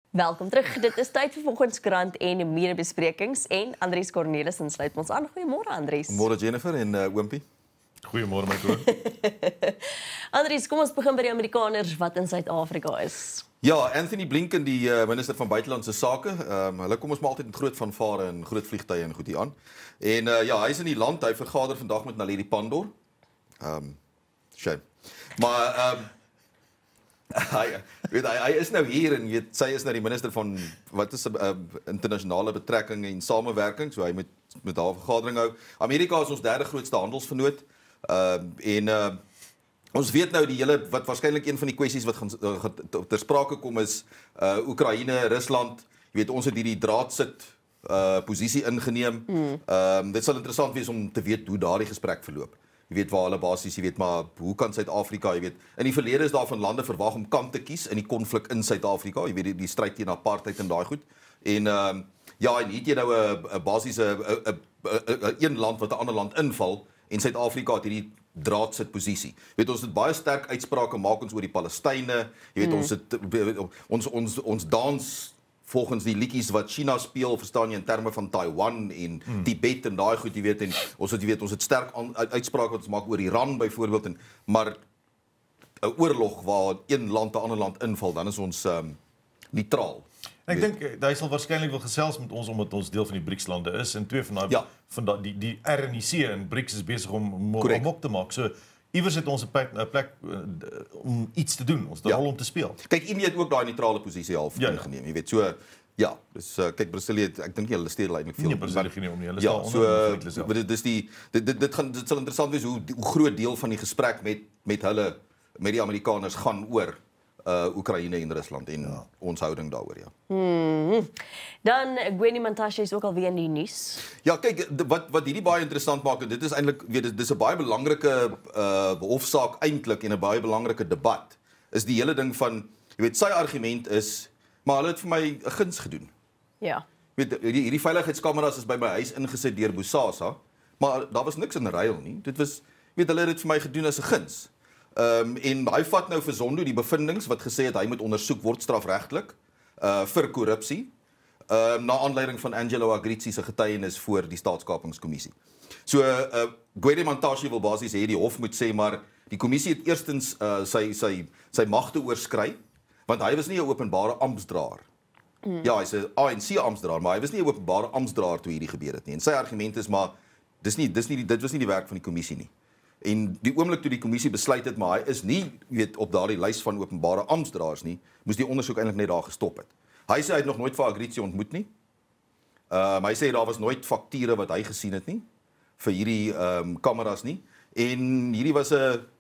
Welkom terug. Dit is tyd vir volgens Koerant en Besprekings en Andries Cornelissen sluit ons aan. Goeiemôre Andries. Môre Jennifer en Oompie. Goeiemôre my broer. Andries, kom ons begin by die Amerikaners wat in Suid-Afrika is. Ja, Anthony Blinken, die minister van buitelandse sake, hulle kom ons maar altyd met groot vanvare en groot vliegtuie en goed hier aan. En ja, hy is in die land, hy vergader vandag met Naledi Pandor. Shame. Maar hy is nou hier en sy is nou die minister van wat is internasionale betrekking en samewerking, so hy met haar vergadering hou. Amerika is ons derde grootste handelsvernoot. Ons weet nou die hele wat waarskynlik een van die kwessies wat gaan ter sprake kom is Oekraïne, Rusland. Jy weet ons het hierdie draadsit posisie ingeneem. Dit sal interessant wees om te weet hoe daardie gesprek verloop. Jy weet waar hulle basies, jy weet maar hoe kan Suid-Afrika, jy weet, in die verlede is daar van lande verwag om kant te kies in die konflik in Suid-Afrika, jy weet die stryd teen apartheid en daai goed. En ja, en hier het jy nou 'n basiese een land wat 'n ander land inval en Suid-Afrika het hierdie draadsit posisie. Jy weet ons het baie sterk uitsprake maak ons oor die Palestynë, jy weet ons dans volgens die liedjies wat China speel, verstaan jy, in terme van Taiwan en Tibet en daai goed, jy weet, en ons het sterk uitsprake wat ons maak oor Iran byvoorbeeld, maar 'n oorlog waar een land 'n ander land inval, dan is ons neutraal. Ek dink hy sal waarskynlik wil gesels met ons omdat ons deel van die BRICS-lande is en twee van die RNIC en BRICS is besig om op te maak. So iewers het ons 'n plek om iets te doen, ons 'n rol om te speel. Kyk, Indië het ook daai neutrale posisie half ingeneem, jy weet, so ja, dus kyk Brasilië, ek dink nie hulle steer eintlik veel. Nee, Brasilië geen om nie. Hulle staan onder dit sal interessant wees hoe groot deel van die gesprek met die Amerikaners gaan oor Oekraïne en Rusland en ons houding daaroor, ja. Dan Gwenny Mantashe is ook alweer in die nuus. Ja, kyk, wat hierdie baie interessant maak, en dit is eintlik, weet dis 'n baie belangrike hofsaak eintlik en 'n baie belangrike debat, is die hele ding van, jy weet, sy argument is, maar hulle het vir my 'n guns gedoen. Ja. Weet hierdie veiligheidskameras is by my huis ingesit deur Bosasa, maar daar was niks in ruil nie. Dit was, weet hulle het dit vir my gedoen as 'n guns. En hy vat nou vir Zondo die bevindings wat gesê het hy moet ondersoek word strafregtelik vir korrupsie na aanleiding van Angelo Agrizzi se getuienis voor die staatskapingskommissie. So Gwenny Mantashe wil basies hê die hof moet sê maar die kommissie het eerstens sy magte oorskry want hy was nie 'n openbare amptdraer. Ja, hy's 'n ANC amptdraer, maar hy was nie 'n openbare amptdraer toe hierdie gebeur het nie. En sy argument is maar dit was nie die werk van die kommissie nie. En die oomblik toe die kommissie besluit het, maar hy is nie, weet, op daardie lys van openbare amptdraers nie, moes die ondersoek eintlik net daar gestop het. Hy sê hy het nog nooit vir Agrizzi ontmoet nie. Hy sê daar was nooit fakture wat hy gesien het nie vir hierdie kameras nie. En hierdie was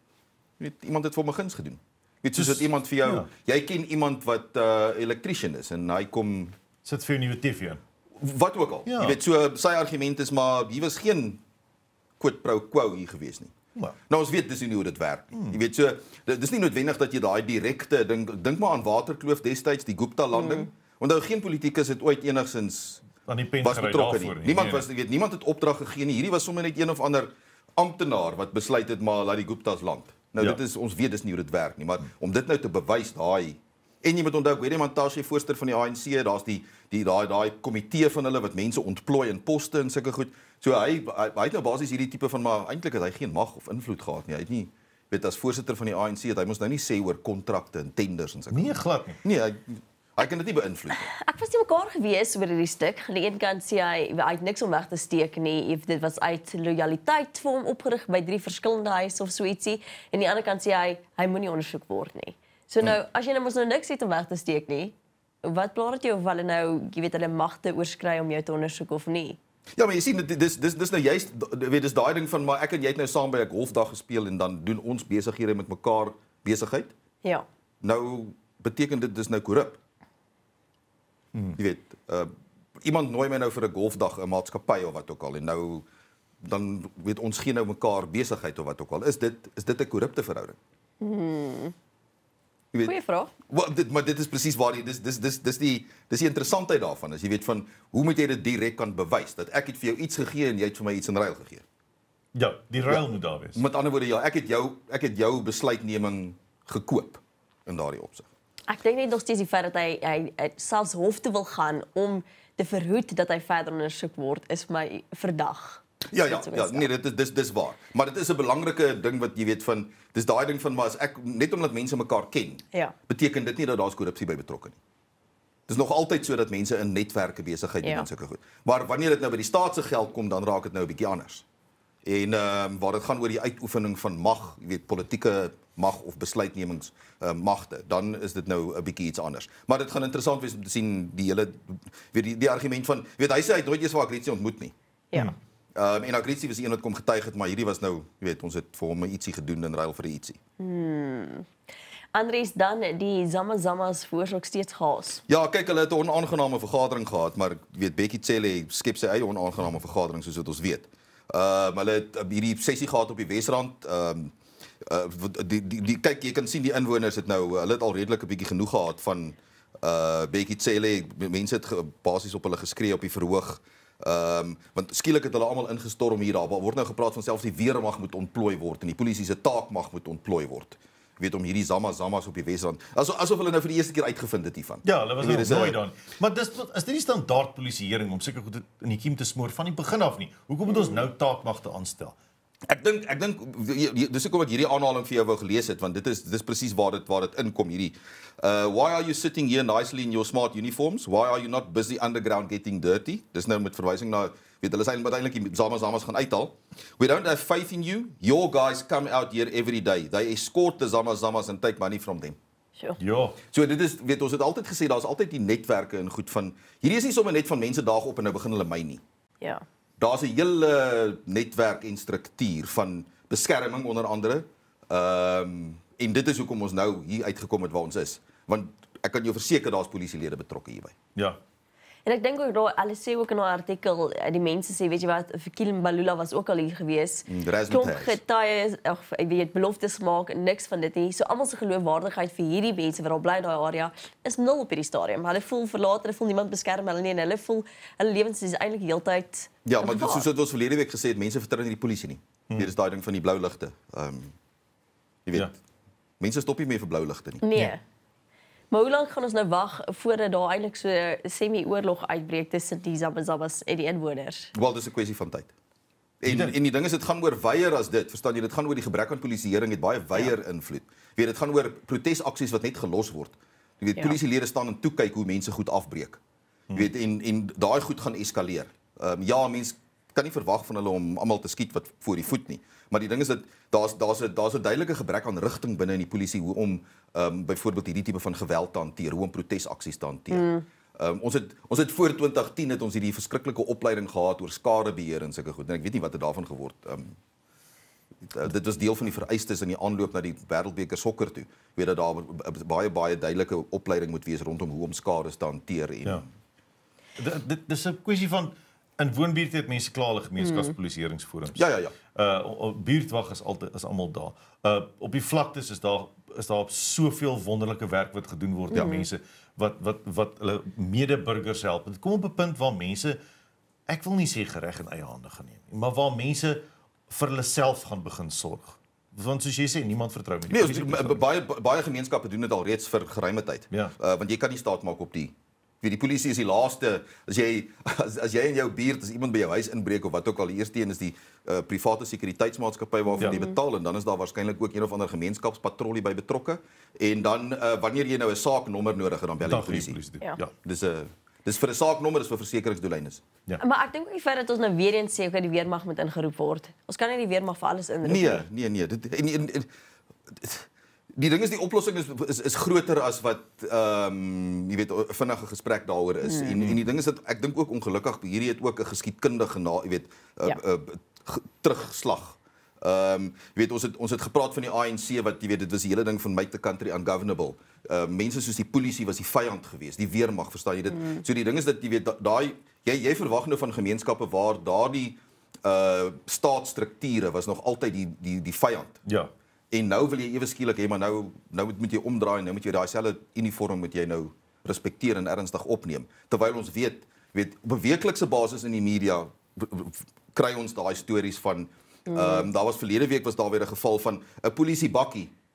iemand het vir hom 'n guns gedoen. Weet soos dat iemand vir jou, jy ken iemand wat electrician is en hy kom sit vir 'n nuwe TV in. Wat ook al. Jy weet so sy argument is maar hier was geen quid pro quo hier gewees nie. Nou ons weet dis nie hoe dit werk nie. Jy weet so dis nie noodwendig dat jy daai direkte dink maar aan Waterkloof destyds die Gupta landing. Onthou geen politikus het ooit enigsins aan die pen was betrokke nie. Niemand was, jy weet, niemand het opdrag gegee nie. Hierdie was sommer net een of ander amptenaar wat besluit het maar laat die Guptas land. Nou dit is ons weet dis nie hoe dit werk nie, maar om dit nou te bewys daai en jy moet onthou Gwenny Mantashe voorsteur van die ANC, daar's daai komitee van hulle wat mense ontplooi in poste en sulke goed. So hy het nou basies hierdie tipe van maar eintlik het hy geen mag of invloed gehad nie. Hy het nie weet as voorsitter van die ANC het hy mos nou nie sê oor kontrakte en tenders en sulke. Nee, glad nie. Nee, hy kan dit nie beïnvloed nie. Ek was nie mekaar gewees oor hierdie stuk. Aan die een kant sê hy het niks om weg te steek nie. Dit was uit lojaliteit vir hom opgerig by 3 verskillende huise of so ietsie. En aan die ander kant sê hy moenie ondersoek word nie. So nou, as jy nou mos nou niks het om weg te steek nie, wat pla dit jou of hulle nou, jy weet, hulle magte oorskry om jou te ondersoek of nie? Ja, maar jy sien dis nou juist, weet dis daai ding van maar ek en jy het nou saam by 'n golfdag gespeel en dan doen ons besighede met mekaar besigheid. Ja. Nou beteken dit dis nou korrup. Jy weet, iemand nooi my nou vir 'n golfdag, 'n maatskappy of wat ook al en nou dan weet ons geen nou mekaar besigheid of wat ook al. Is dit 'n korrupte verhouding? Goeie vraag. Maar dit is presies waar dis die interessantheid daarvan is. Jy weet van hoe moet jy dit direk kan bewys dat ek het vir jou iets gegee en jy het vir my iets in ruil gegee. Ja, die ruil moet daar wees. Met ander woorde ja, ek het jou besluitneming gekoop in daardie opsig. Ek dink net nog steeds die feit dat hy selfs hof toe wil gaan om te verhoed dat hy verder ondersoek word, is my verdag. Ja, nee, dis waar. Maar dit is 'n belangrike ding wat jy weet van, dis daai ding van, maar as ek, net omdat mense mekaar ken, beteken dit nie dat daar's korrupsie by betrokke nie. Dit is nog altyd so dat mense in netwerke besigheid doen en sulke goed. Maar wanneer dit nou by die staat se geld kom, dan raak dit nou 'n bietjie anders. En waar dit gaan oor die uitoefening van mag, jy weet, politieke mag of besluitnemingsmagte, dan is dit nou 'n bietjie iets anders. Maar dit gaan interessant wees om te sien die hele weet die argument van, weet hy sê hy het nooit eens vir Augustus ontmoet nie. Ja. En Augustus was een wat kom getuig het, maar hierdie was nou, jy weet, ons het vir hom ietsie gedoen in ruil vir 'n ietsie. Andries, dan die Zamazamas veroorsaak steeds chaos. Ja, kyk, hulle het 'n onaangename vergadering gehad, maar ek weet Bekkie Cele skep sy eie onaangename vergadering soos wat ons weet. Hulle het hierdie sessie gehad op die Wesrand. Kyk, jy kan sien die inwoners het nou, hulle het al redelik 'n bietjie genoeg gehad van Bekkie Cele. Mense het basies op hulle geskree op die verhoog. Want skielik het hulle almal ingestorm hier. Daar word nou gepraat van selfs die weermag moet ontplooi word en die polisie se taak mag moet ontplooi word. Jy weet, om hierdie Zamazamas op die Wesrand. Asof hulle nou vir die eerste keer uitgevind het hiervan. Ja, hulle was nou nooit dan. Maar is dit nie standaard polisieering om seker goed in die kiem te smoor van die begin af nie? Hoekom moet ons nou taakmagte aanstel? Ek dink dis hoekom ek hierdie aanhaling vir jou wou gelees het, want dit is presies waar dit inkom hierdie. Why are you sitting here nicely in your smart uniforms? Why are you not busy underground getting dirty? Dis nou met verwysing na, weet hulle sê uiteindelik die Zamazamas gaan uithaal. We don't have faith in you. Your guys come out here every day. They escort the Zamazamas and take money from them. Sure. Ja. So dit is, weet ons het altyd gesê daar's altyd die netwerke en goed van, hierdie is nie sommer net van mense daag op en nou begin hulle my nie. Ja. Daar's 'n hele netwerk en struktuur van beskerming onder andere. En dit is hoekom ons nou hier uitgekom het waar ons is. Want ek kan jou verseker daar's polisielede betrokke hierby. Ja. En ek dink ook daar, hulle sê ook in 'n artikel, die mense sê, weet jy wat, Fikile Mbalula was ook al hier gewees. Klomp getuies, ek weet, beloftes maak, niks van dit nie. So almal se geloofwaardigheid vir hierdie mense wat daar bly in daai area is nul op hierdie stadium. Hulle voel verlaat, hulle voel niemand beskerm hulle nie en hulle voel hulle lewens is eintlik heeltyd. Ja, maar soos wat ons verlede week gesê het, mense vertrou nie die polisie nie. Dit is daai ding van die blou ligte. Jy weet. Mense stop nie meer vir blou ligte nie. Nee. Maar hoe lank gaan ons nou wag voordat daar eintlik so 'n semi-oorlog uitbreek tussen die Zamazamas en die inwoners? Wel, dis 'n kwessie van tyd. En die ding is, dit gaan oor weier as dit, verstaan jy? Dit gaan oor die gebrek aan polisieering, het baie weier invloed. Weet, dit gaan oor protesaksies wat net gelos word. Jy weet, polisielede staan en toe kyk hoe mense goed afbreek. Jy weet, en daai goed gaan eskaleer. Ja, mense kan nie verwag van hulle om almal te skiet wat voor die voet nie. Maar die ding is dat daar's 'n duidelike gebrek aan rigting binne in die polisie hoe om byvoorbeeld hierdie tipe van geweld te hanteer, hoe om protesaksies te hanteer. Ons het voor 2010 het ons hierdie verskriklike opleiding gehad oor skadebeheer en sulke goed. En ek weet nie wat het daarvan geword. Dit was deel van die vereistes in die aanloop na die Wêreldbeker sokker toe. Ek weet dat daar 'n baie duidelike opleiding moet wees rondom hoe om skades te hanteer en Ja. Dit is 'n kwessie van in woonbuurte het mense klaar hulle gemeenskapspolisieeringsforums. Ja. Buurtwag is almal daar. Op die vlaktes is daar op soveel wonderlike werk wat gedoen word deur mense wat hulle medeburgers help. Dit kom op 'n punt waar mense, ek wil nie sê gereg in eie hande gaan neem nie, maar waar mense vir hulle self gaan begin sorg. Want soos jy sê, niemand vertrou met die polisie. Baie gemeenskappe doen dit al reeds vir geruime tyd. Ja. Want jy kan nie staat maak op die polisie is die laaste, as jy in jou buurt, as iemand by jou huis inbreek of wat ook al, die eerste een is die private sekuriteitsmaatskappy waarvoor jy betaal en dan is daar waarskynlik ook een of ander gemeenskapspatrollie by betrokke en dan wanneer jy nou 'n saaknommer nodig het, dan bel jy die polisie. Ja. Dis vir 'n saaknommer, dis vir versekeringsdoeleindes. Ja. Maar ek dink ook die feit dat ons nou weer eens sê okay, die weermag moet ingeroep word. Ons kan nie die weermag vir alles inroep nie. Nee. Die ding is die oplossing is groter as wat jy weet 'n vinnige gesprek daaroor is. En die ding is dat ek dink ook ongelukkig hierdie het ook 'n geskiedkundige jy weet terugslag. Jy weet ons het gepraat van die ANC wat jy weet dit was die hele ding van make the country ungovernable. Mense soos die polisie was die vyand geweest, die weermag, verstaan jy dit? So die ding is dat jy weet daai jy verwag nou van gemeenskappe waar daardie staatsstrukture was nog altyd die vyand. Ja. En nou wil jy ewe skielik hê maar nou moet jy omdraai, nou moet jy daai selfde uniform moet jy nou respekteer en ernstig opneem. Terwyl ons weet op 'n weeklikse basis in die media kry ons daai stories van daar was verlede week was daar weer 'n geval van 'n polisiebakkie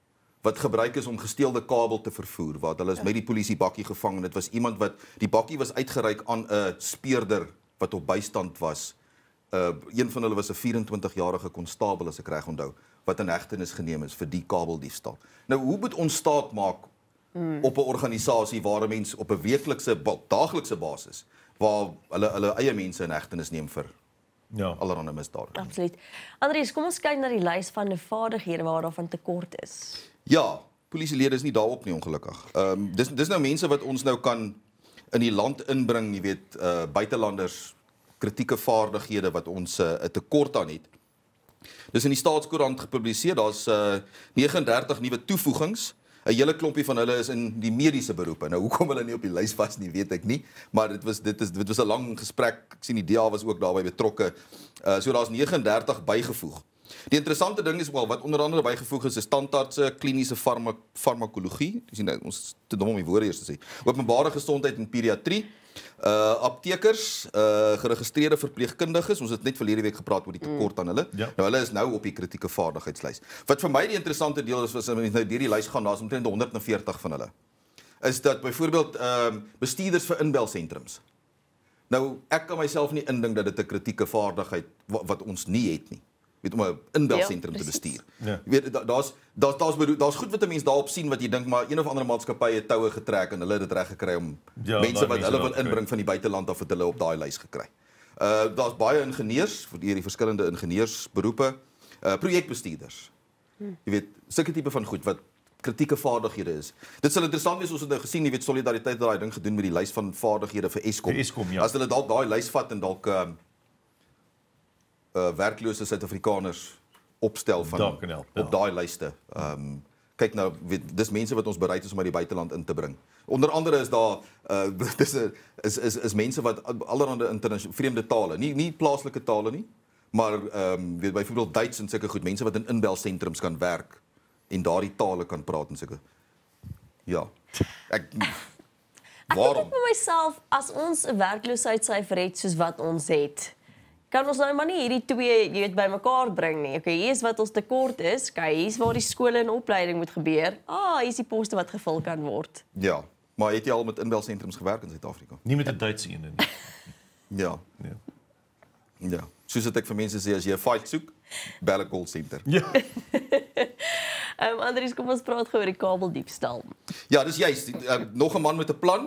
wat gebruik is om gesteelde kabel te vervoer, waar hulle is met die polisiebakkie gevang en dit was iemand wat die bakkie was uitgereik aan 'n speurder wat op bystand was. Een van hulle was 'n 24-jarige konstabel as ek reg onthou, wat in hegtenis geneem is vir die kabeldiefstal. Nou hoe moet ons staat maak op 'n organisasie waar 'n mens op 'n daaglikse basis waar hulle eie mense in hegtenis neem vir allerlei misdade. Absoluut. Andries, kom ons kyk na die lys van die vaardighede waar daarvan tekort is. Ja, polisielede is nie daarop nie ongelukkig. Dis nou mense wat ons nou kan in die land inbring, jy weet, buitelanders kritieke vaardighede wat ons 'n tekort aan het. Dis in die Staatskoerant gepubliseer, daar's 39 nuwe toevoegings. 'n Hele klompie van hulle is in die mediese beroepe. Nou hoekom hulle nie op die lys was nie, weet ek nie, maar dit was 'n lang gesprek. Ek sien die DA was ook daarbey betrokke. So daar's 39 bygevoeg. Die interessante ding is wel wat onder andere bygevoeg is tandartse, kliniese farmakologie. Dis nie ons te dom om die woorde eers te sê. Openbare gesondheid en pediatrie. Aptekers, geregistreerde verpleegkundiges, ons het net verlede week gepraat oor die tekort aan hulle. Nou hulle is nou op die kritieke vaardigheidslys. Wat vir my die interessante deel is, as ons nou deur die lys gaan, daar's omtrent 140 van hulle. Is dat byvoorbeeld bestuurders vir inbelsentrums. Nou ek kan myself nie indink dat dit 'n kritieke vaardigheid wat ons nie het nie. Weet om 'n inbelsentrum te bestuur. Ja. Jy weet daar's goed wat 'n mens daarop sien wat jy dink maar een of ander maatskappy het toue getrek en hulle het dit reg gekry om mense wat hulle wil inbring van die buiteland af het hulle op daai lys gekry. Daar's baie ingenieurs vir die verskillende ingenieursberoepe, projekbestuurders. Jy weet sulke tipe van goed wat kritieke vaardighede is. Dit sal interessant wees as ons nou gesien, jy weet solidariteit het daai ding gedoen met die lys van vaardighede vir Eskom. As hulle dalk daai lys vat en dalk werklose Suid-Afrikaners opstel van op daai lyste. Kyk nou, dis mense wat ons bereid is om uit die buiteland in te bring. Onder andere is daar is mense wat allerhande vreemde tale, nie plaaslike tale nie, maar weet byvoorbeeld Duits en sulke goed, mense wat in inbelsentrums kan werk en daardie tale kan praat en sulke. Ja. Ek dink vir myself as ons 'n werkloosheidssyfer het soos wat ons het, kan ons nou maar nie hierdie twee, jy weet, bymekaar bring nie. Okay, hier is wat ons tekort is. Okay, hier is waar die skole en opleiding moet gebeur. Hier is die poste wat gevul kan word. Ja, maar het jy al met inbelsentrums gewerk in Suid-Afrika? Nie met 'n Duitse ene nie. Ja. Ja. Soos ek vir mense sê, as jy 'n fight soek, bel 'n call center. Ja. Andries, kom ons praat gou oor die kabeldiefstal. Ja, dis juist. Nog 'n man met 'n plan.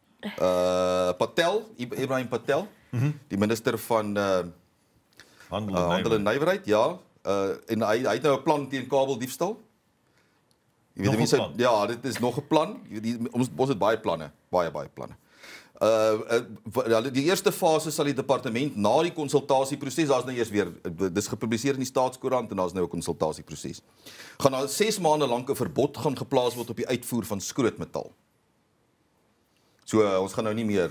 Ibrahim Patel, die minister van Handel en Nywerheid, ja. En hy het nou 'n plan teen kabeldiefstal. Jy weet mense, ja, dit is nog 'n plan. Ons het baie planne, baie planne. Die eerste fase sal die departement na die konsultasieproses, daar's nou eers weer, dis gepubliseer in die Staatskoerant en daar's nou 'n konsultasieproses. Gaan daar 6 maande lank 'n verbod gaan geplaas word op die uitvoer van skrootmetaal. So ons gaan nou nie meer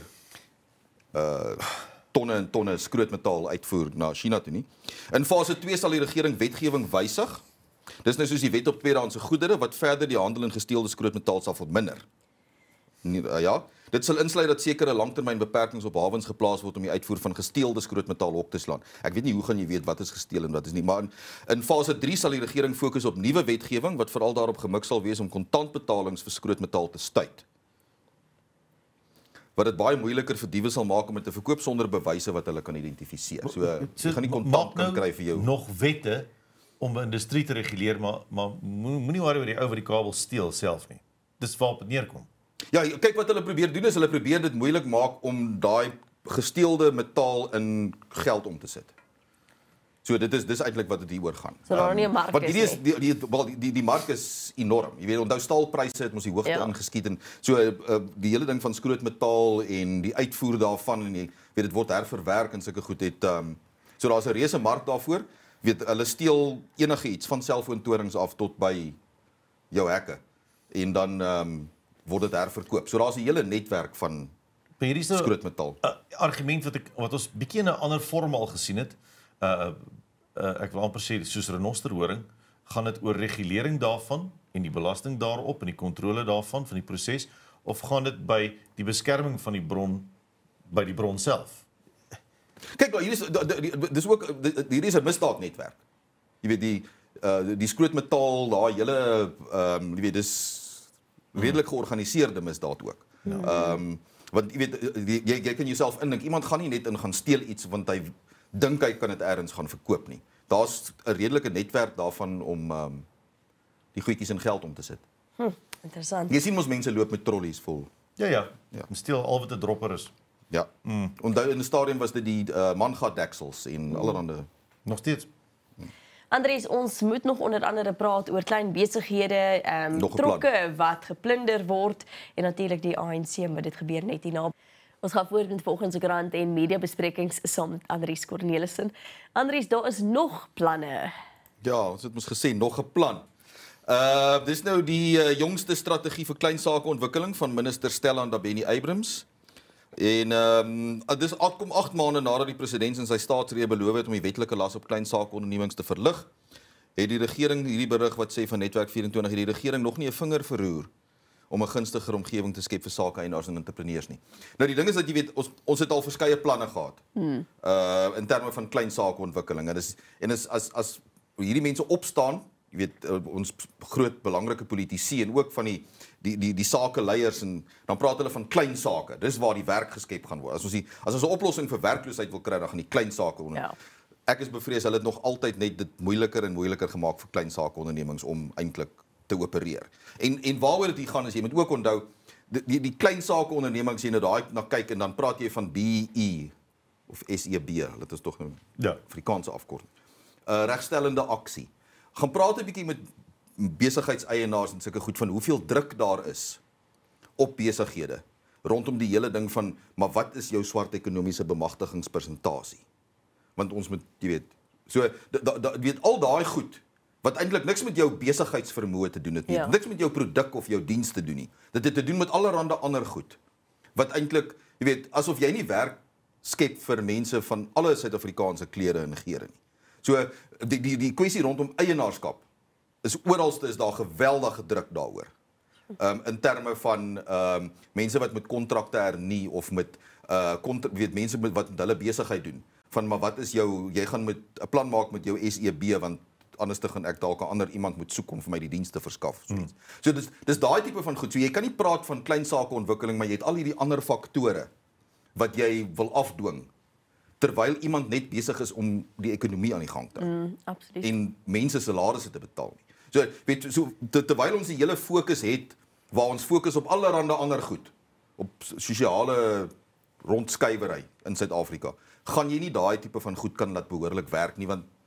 tonne en tonne skrootmetaal uitvoer na China toe nie. In fase 2 sal die regering wetgewing wysig. Dis nou soos die wet op tweedehandse goedere wat verder die handel in gesteelde skrootmetaal sal verminder. Ja, dit sal insluit dat sekere langtermynbeperkings op hawens geplaas word om die uitvoer van gesteelde skrootmetaal op te slaan. Ek weet nie hoe gaan jy weet wat is gesteel en wat is nie, maar in fase 3 sal die regering fokus op nuwe wetgewing wat veral daarop gemik sal wees om kontantbetalings vir skrootmetaal te stuit. Wat dit baie moeiliker vir diewe sal maak om dit te verkoop sonder bewyse wat hulle kan identifiseer. So jy gaan nie kontant kan kry vir jou. Nog wette om 'n industrie te reguleer, maar moenie worry oor die ou wat die kabel steel self nie. Dis waarop dit neerkom. Ja, kyk wat hulle probeer doen is hulle probeer dit moeilik maak om daai gesteelde metaal in geld om te sit. So dis eintlik wat dit hieroor gaan. So daar nie 'n mark is. Want hierdie is die mark is enorm. Jy weet, onthou staalpryse het mos die hoogte ingeskiet en so die hele ding van skrootmetaal en die uitvoer daarvan en jy weet dit word herverwerk en sulke goed het so daar's 'n reuse mark daarvoor. Weet hulle steel enige iets van selfoontorings af tot by jou hekke en dan word dit herverkoop. So daar's 'n hele netwerk van skrootmetaal. Argument wat ons bietjie in 'n ander vorm al gesien het. Ek wil amper sê soos renosterhoring, gaan dit oor regulering daarvan en die belasting daarop en die kontrole daarvan van die proses of gaan dit by die beskerming van die bron by die bron self? Kyk, hier is ook hier is 'n misdaadnetwerk. Jy weet die skrootmetaal, daai hele jy weet dis redelik georganiseerde misdaad ook. Want jy weet jy kan jouself indink, iemand gaan nie net in gaan steel iets want hy dink hy kan dit ergens gaan verkoop nie. Daar's 'n redelike netwerk daarvan om die goedjies in geld om te sit. Interessant. Jy sien mos mense loop met trollies vol. Ja. Steel al wat 'n dropper is. Ja. Onthou in die stadium was dit die mangatdeksels en allerhande. Nog steeds. Andries, ons moet nog onder andere praat oor klein besighede, trokke wat geplunder word en natuurlik die ANC, maar dit gebeur net hierna. Ons gaan voort met volgens koerant en mediabesprekings saam met Andries Cornelissen. Andries, daar is nog planne. Ja, ons het mos gesê nog 'n plan. Dis nou die jongste strategie vir klein sakeontwikkeling van minister Stella Ndabeni-Abrahams. En dis kom 8 maande nadat die president in sy staatsrede beloof het om die wetlike las op klein sakeondernemings te verlig, het die regering hierdie berig wat sê van Netwerk 24 het die regering nog nie 'n vinger verroer om 'n gunstiger omgewing te skep vir sakeeienaars en entrepreneurs nie. Nou die ding is dat jy weet ons het al verskeie planne gehad. In terme van klein sakeontwikkeling en as hierdie mense opstaan, jy weet ons groot belangrike politici en ook van die sakeleiers en dan praat hulle van klein sake. Dis waar die werk geskep gaan word. As ons 'n oplossing vir werkloosheid wil kry, dan gaan die klein sake ondernemings. Ek is bevrees hulle het nog altyd net dit moeiliker en moeiliker gemaak vir klein sakeondernemings om eintlik te opereer. En waaroor dit hier gaan is jy moet ook onthou die klein sakeondernemings jy nou daai na kyk en dan praat jy van BE of SEB, dit is tog 'n Afrikaanse afkorting. Regstellende aksie. Gaan praat 'n bietjie met besigheidseienaars en sulke goed van hoeveel druk daar is op besighede rondom die hele ding van maar wat is jou swart ekonomiese bemagtigingspersentasie? Want ons moet jy weet so weet al daai goed wat eintlik niks met jou besigheidsvermoë te doen het nie. Niks met jou produk of jou diens te doen nie. Dit het te doen met allerlei ander goed. Wat eintlik jy weet asof jy nie werk skep vir mense van alle Suid-Afrikaanse kleure en geure nie. So die kwessie rondom eienaarskap is oralste is daar geweldige druk daaroor. In terme van mense wat met kontrakte hernie of met weet mense wat met hulle besigheid doen. Van maar wat is jy gaan met 'n plan maak met jou SEB want anders te gaan ek dalk 'n ander iemand moet soek om vir my die dienste verskaf. So dis daai tipe van goed. So jy kan nie praat van klein sakeontwikkeling maar jy het al hierdie ander faktore wat jy wil afdwing terwyl iemand net besig is om die ekonomie aan die gang te hou. Absoluut. En mense salarisse te betaal nie. So weet terwyl ons die hele fokus het waar ons fokus op allerlei ander goed, op sosiale rondskuiwery in Suid-Afrika, gaan jy nie daai tipe van goed kan laat behoorlik werk nie want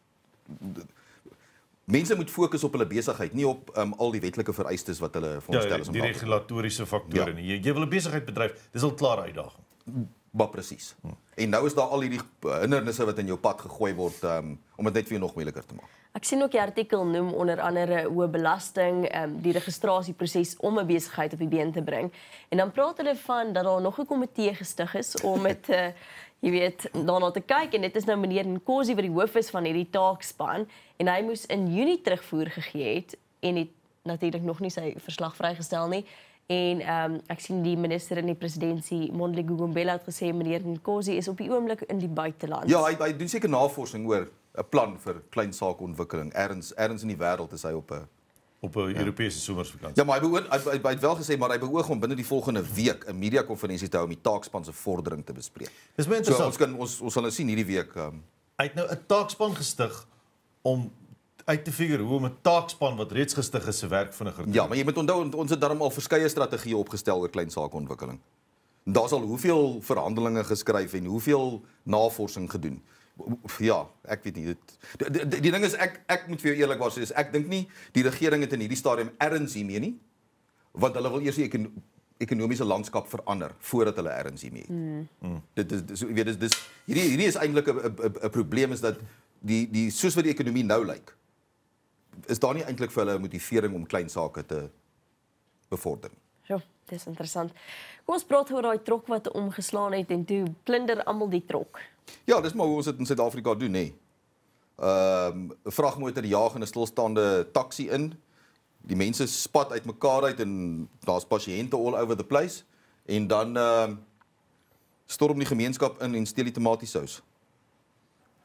mense moet fokus op hulle besigheid, nie op al die wetlike vereistes wat hulle vir ons stel is om die regulatoriese faktore nie. Jy wil 'n besigheid bedryf, dis al klaar uitdaging. Maar presies. En nou is daar al hierdie hindernisse wat in jou pad gegooi word om dit net vir jou nog moeiliker te maak. Ek sien ook die artikel noem onder andere hoë belasting, die registrasieproses om 'n besigheid op die been te bring. En dan praat hulle van dat daar nog 'n komitee gestig is om met jy weet, daarna te kyk en dit is nou meneer Nkosi wat die hoof is van hierdie taakspan en hy moes in Junie terugvoer gegee het en het natuurlik nog nie sy verslag vrygestel nie. En ek sien die minister in die presidentskap Mondli Gugumbela het gesê meneer Nkosi is op die oomblik in die buiteland. Ja, hy doen seker navorsing oor 'n plan vir klein sakeontwikkeling. Ergens in die wêreld is hy op 'n Europese somersvakansie. Ja, maar hy het wel gesê maar hy beoog om binne die volgende week 'n media-konferensie te hou om die taakspan se vordering te bespreek. Dis baie interessant. So ons sal nou sien hierdie week. Hy het nou 'n taakspan gestig om uit te figure hoe om 'n taakspan wat reeds gestig is se werk vinniger te doen. Ja, maar jy moet onthou ons het daarom al verskeie strategieë opgestel oor klein sakeontwikkeling. Daar's al hoeveel verhandelinge geskryf en hoeveel navorsing gedoen. Ja, ek weet nie. Die ding is ek moet vir jou eerlikwaar sê, ek dink nie die regering het in hierdie stadium erns hiermee nie, want hulle wil eers die ekonomiese landskap verander voordat hulle erns hiermee het. Dit is weet dis hierdie is eintlik 'n probleem is dat die soos wat die ekonomie nou lyk, is daar nie eintlik vir hulle 'n motivering om klein sake te bevorder nie. Ja, dis interessant. Kom ons praat oor daai trok wat omgeslaan het en toe plunder almal die trok. Ja, dis maar hoe ons dit in Suid-Afrika doen, nê. 'n Vragmotor jaag in 'n stilstaande taxi in. Die mense spat uitmekaar uit en daar's pasiënte all over the place en dan storm die gemeenskap in en steel die tomatiesous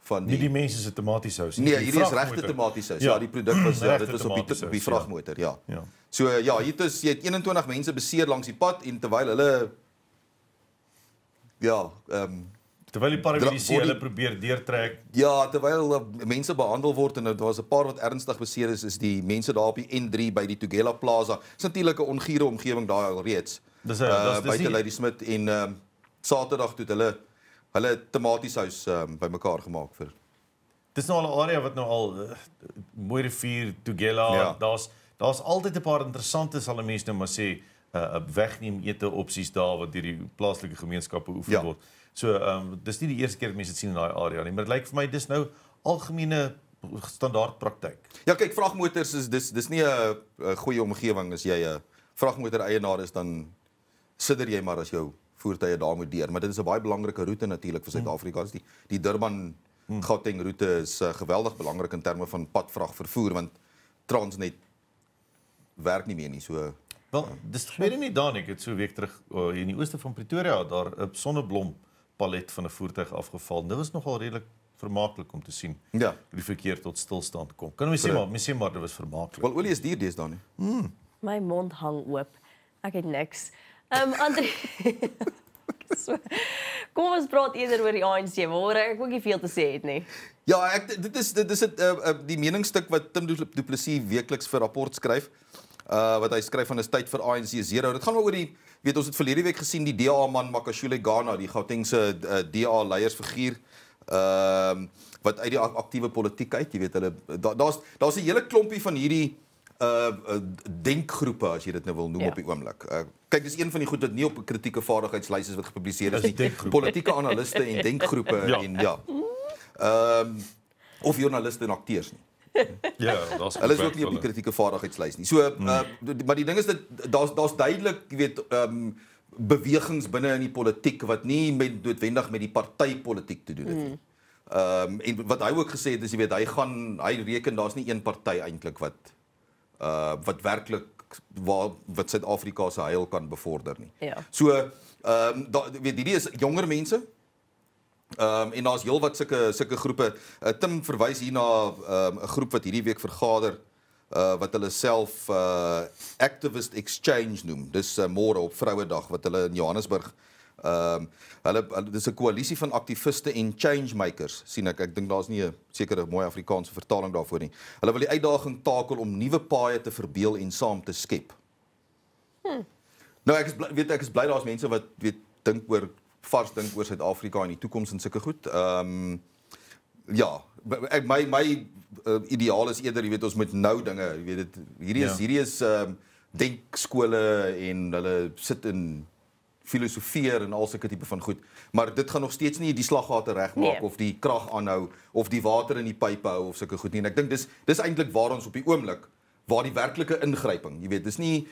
van Nie die mense se tomatiesous nie. Nee, Die hierdie is regte vragmotor. tomatiesous. Ja, die produk was Regte dit was op die tomatiesous, vragmotor, ja. Ja. So ja, jy het 21 mense beseer langs die pad en terwyl hulle Terwyl die paramedici body- hulle probeer deurtrek. ja, terwyl mense behandel word en daar was 'n paar wat ernstig beseer is die mense daar op die N3 by die Tugela Plaza. Dis natuurlik 'n ongure omgewing daar alreeds. Dis Buite Lady Smith en Saterdag toe het hulle tomatiesous bymekaar gemaak vir. Dis nou al 'n area wat nou al Mooi Rivier, Tugela, Ja. daar's altyd 'n paar interessante, sal 'n mens nou maar sê, wegneem ete opsies daar wat deur die plaaslike gemeenskappe beoefen word. So dis nie die eerste keer dat mense dit sien in daai area nie, maar dit lyk vir my dis nou algemene standaard praktyk. Ja, kyk, vragmotors is dis nie 'n goeie omgewing as jy 'n vragmotor eienaar is, dan sidder jy maar as jou voertuie daar moet deur, maar dit is 'n baie belangrike roete natuurlik vir Suid-Afrika. Die Durban Gauteng roete is geweldig belangrik in terme van padvragvervoer, want Transnet werk nie meer nie, so Wel, dis gebeur nie daar nie. Ek het so 'n week terug in die ooste van Pretoria daar 'n sonneblompalet van 'n voertuig afgeval. Dit was nogal redelik vermaaklik om te sien. ja. Hoe die verkeer tot stilstand kom. Kan mens sê maar dit was vermaaklik. Wel, olie is duur deesdae nie. My mond hang oop. Ek het niks. Andries. So, kom ons praat eerder oor die ANC, maar ek wil nie veel te sê het nie. Ja, dit is die meningsstuk wat Tim Du Plessis weekliks vir rapport skryf. Wat hy skryf van 'n tyd vir ANC Zero. Dit gaan maar oor ons het verlede week gesien die DA man Makashule Ghana, die Gautengse DA leiersfiguur, wat uit die aktiewe politiek uit, jy weet hulle daar's 'n hele klompie van hierdie denkgroepe, as jy dit nou wil noem op die oomblik. Kyk, dis een van die goed wat nie op 'n kritieke vaardigheidslys is wat gepubliseer is nie. Politieke analiste en denkgroepe en of joernaliste en akteurs nie. Ja, daar's Hulle is ook nie op die kritieke vaardigheidslys nie. So maar die ding is dat daar's duidelik, jy weet, bewegings binne in die politiek wat nie noodwendig met die partytetiek te doen het nie. En wat hy ook gesê het is, jy weet, hy reken daar's nie een party eintlik wat werklik wat Suid-Afrika se heil kan bevorder nie. Ja. So weet hierdie is jonger mense. En daar's heelwat sulke groepe. Tim verwys hier na 'n groep wat hierdie week vergader wat hulle self Activist Exchange noem. Dis môre op Vrouedag wat hulle in Johannesburg dis 'n koalisie van aktiviste en changemakers, sien ek dink daar's nie 'n sekere mooi Afrikaanse vertaling daarvoor nie. Hulle wil die uitdaging takel om nuwe paaie te verbeel en saam te skep. Nou ek is bly daar's mense wat dink oor Suid-Afrika en die toekoms en sulke goed. Ja, my ideaal is eerder, jy weet, ons moet nou dinge, jy weet dit hierdie is denkskole en hulle sit in filosofeer en al sulke tipe van goed, maar dit gaan nog steeds nie die slaggate regmaak of die krag aanhou of die water in die pype hou of sulke goed nie. En ek dink dis eintlik waar ons op die oomblik waar die werklike ingryping, jy weet, dis nie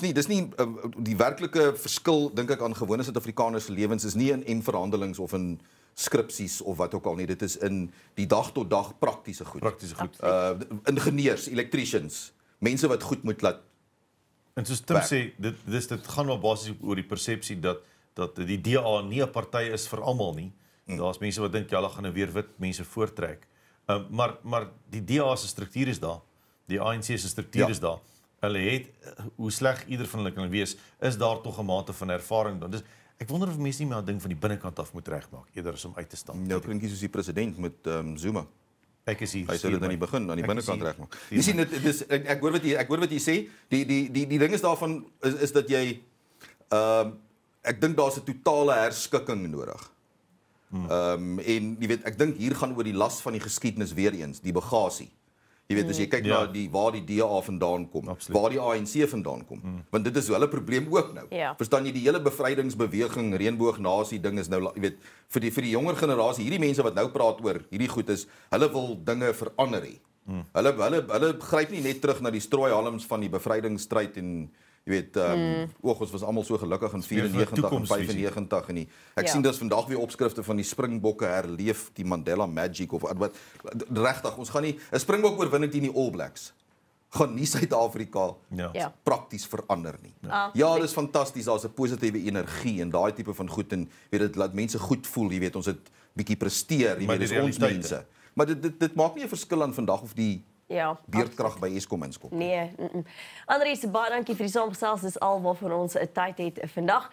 die werklike verskil dink ek aan gewone Suid-Afrikaners se lewens is nie in verhandelings of in skripsies of wat ook al nie, dit is in die dag tot dag praktiese goed. Ingenieurs, electricians, mense wat goed moet laat. En soos Tim sê, dit gaan maar basies oor die persepsie dat die DA nie 'n party is vir almal nie. Daar's mense wat dink hulle gaan nou weer wit mense voortrek. Maar die DA se struktuur is daar. Die ANC se struktuur is daar. Hulle het, hoe sleg ieder van hulle kan wees, is daar tog 'n mate van ervaring dan. Dus ek wonder of mense nie meer 'n ding van die binnekant af moet regmaak eerder as om uit te stap. Nou klinkie soos die president met Zuma. Ek is hier. Hy sê dit aan die begin, aan die binnekant regmaak. Jy sien dit ek hoor wat jy sê. Die ding is daarvan is dat jy ek dink daar's 'n totale herskikking nodig. En jy weet, ek dink hier gaan oor die las van die geskiedenis weer eens, die bagasie. Jy weet, as jy kyk na waar die DA vandaan kom, waar die ANC vandaan kom, want dit is hulle probleem ook nou. Verstaan jy, die hele bevrydingsbeweging, reënboognasie ding is nou, jy weet, vir die jonger generasie, hierdie mense wat nou praat oor hierdie goed is, hulle wil dinge verander hê. Hulle gryp nie net terug na die strooihalms van die bevrydingsstryd en jy weet, ons was almal so gelukkig in 94 en 95 en ek sien dis vandag weer opskrifte van die Springbokke herleef die Mandela Magic of wat regtig, ons gaan nie 'n Springbok oorwinning teen die All Blacks gaan nie Suid-Afrika Ja. prakties verander nie. Ja, dis fantasties, daar's 'n positiewe energie en daai tipe van goed en weet dit laat mense goed voel, jy weet ons het bietjie presteer, jy weet dis ons mense. Maar dit maak nie 'n verskil aan vandag of die beurtkrag by Eskom inskom. Nee. Andries, baie dankie vir die saamgesels. Dis al waarvoor ons tyd het vandag.